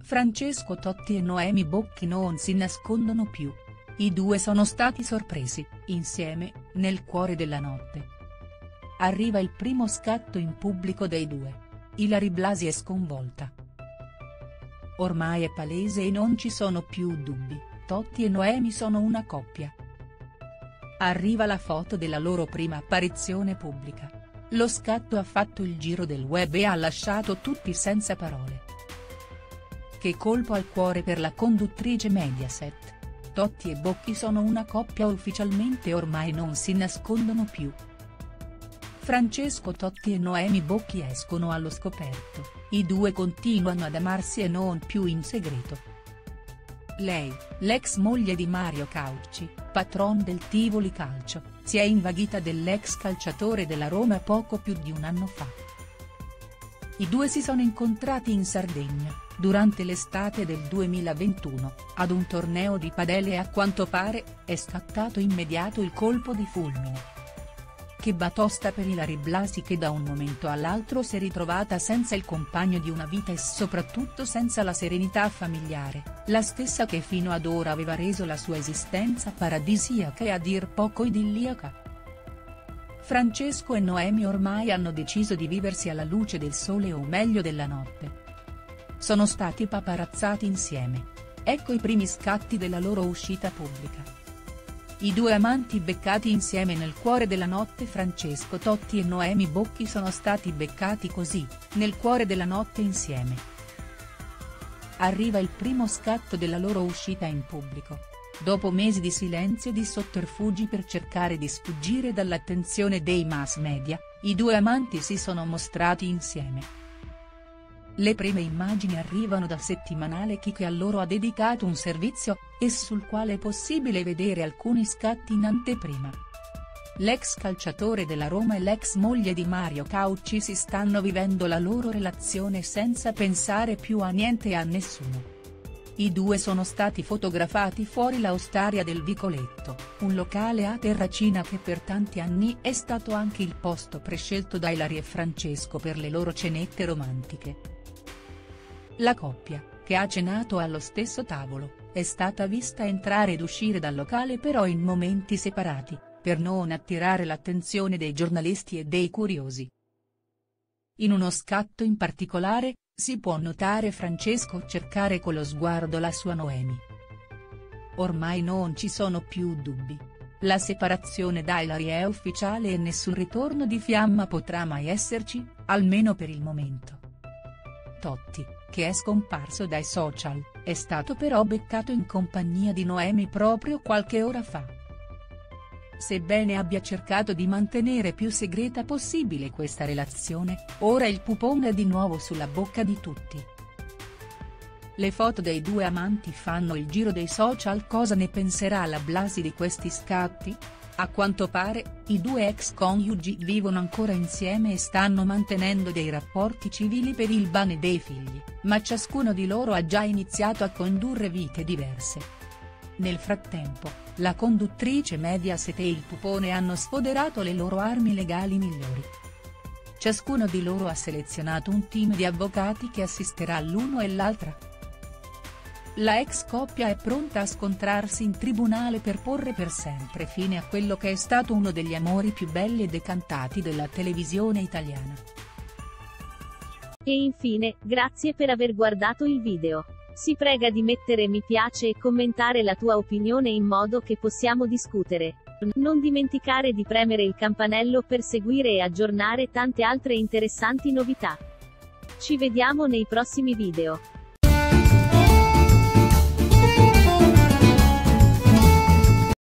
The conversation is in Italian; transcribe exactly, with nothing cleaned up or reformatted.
Francesco Totti e Noemi Bocchi non si nascondono più. I due sono stati sorpresi, insieme, nel cuore della notte. Arriva il primo scatto in pubblico dei due. Ilary Blasi è sconvolta. Ormai è palese e non ci sono più dubbi, Totti e Noemi sono una coppia. Arriva la foto della loro prima apparizione pubblica. Lo scatto ha fatto il giro del web e ha lasciato tutti senza parole. Che colpo al cuore per la conduttrice Mediaset. Totti e Bocchi sono una coppia ufficialmente, ormai non si nascondono più. Francesco Totti e Noemi Bocchi escono allo scoperto, i due continuano ad amarsi e non più in segreto. Lei, l'ex moglie di Mario Caucci, patron del Tivoli Calcio, si è invaghita dell'ex calciatore della Roma poco più di un anno fa. I due si sono incontrati in Sardegna, durante l'estate del duemilaventuno, ad un torneo di padel e a quanto pare, è scattato immediato il colpo di fulmine. Che batosta per Ilary Blasi, che da un momento all'altro si è ritrovata senza il compagno di una vita e soprattutto senza la serenità familiare, la stessa che fino ad ora aveva reso la sua esistenza paradisiaca e a dir poco idilliaca. Francesco e Noemi ormai hanno deciso di viversi alla luce del sole o meglio della notte. Sono stati paparazzati insieme. Ecco i primi scatti della loro uscita pubblica. I due amanti beccati insieme nel cuore della notte. Francesco Totti e Noemi Bocchi sono stati beccati così, nel cuore della notte insieme. Arriva il primo scatto della loro uscita in pubblico. Dopo mesi di silenzio e di sotterfugi per cercare di sfuggire dall'attenzione dei mass media, i due amanti si sono mostrati insieme. Le prime immagini arrivano dal settimanale Chi, che a loro ha dedicato un servizio, e sul quale è possibile vedere alcuni scatti in anteprima. L'ex calciatore della Roma e l'ex moglie di Mario Caucci si stanno vivendo la loro relazione senza pensare più a niente e a nessuno. I due sono stati fotografati fuori la Ostaria del Vicoletto, un locale a Terracina che per tanti anni è stato anche il posto prescelto da Ilary e Francesco per le loro cenette romantiche. La coppia, che ha cenato allo stesso tavolo, è stata vista entrare ed uscire dal locale però in momenti separati, per non attirare l'attenzione dei giornalisti e dei curiosi. In uno scatto in particolare, si può notare Francesco cercare con lo sguardo la sua Noemi. Ormai non ci sono più dubbi. La separazione da Ilary è ufficiale e nessun ritorno di fiamma potrà mai esserci, almeno per il momento. Totti, che è scomparso dai social, è stato però beccato in compagnia di Noemi proprio qualche ora fa. Sebbene abbia cercato di mantenere più segreta possibile questa relazione, ora il pupone è di nuovo sulla bocca di tutti. Le foto dei due amanti fanno il giro dei social. Cosa ne penserà la Blasi di questi scatti? A quanto pare, i due ex coniugi vivono ancora insieme e stanno mantenendo dei rapporti civili per il bene dei figli, ma ciascuno di loro ha già iniziato a condurre vite diverse. Nel frattempo, la conduttrice Mediaset e il pupone hanno sfoderato le loro armi legali migliori. Ciascuno di loro ha selezionato un team di avvocati che assisterà l'uno e l'altra. La ex coppia è pronta a scontrarsi in tribunale per porre per sempre fine a quello che è stato uno degli amori più belli e decantati della televisione italiana. E infine, grazie per aver guardato il video. Si prega di mettere mi piace e commentare la tua opinione in modo che possiamo discutere. Non dimenticare di premere il campanello per seguire e aggiornare tante altre interessanti novità. Ci vediamo nei prossimi video.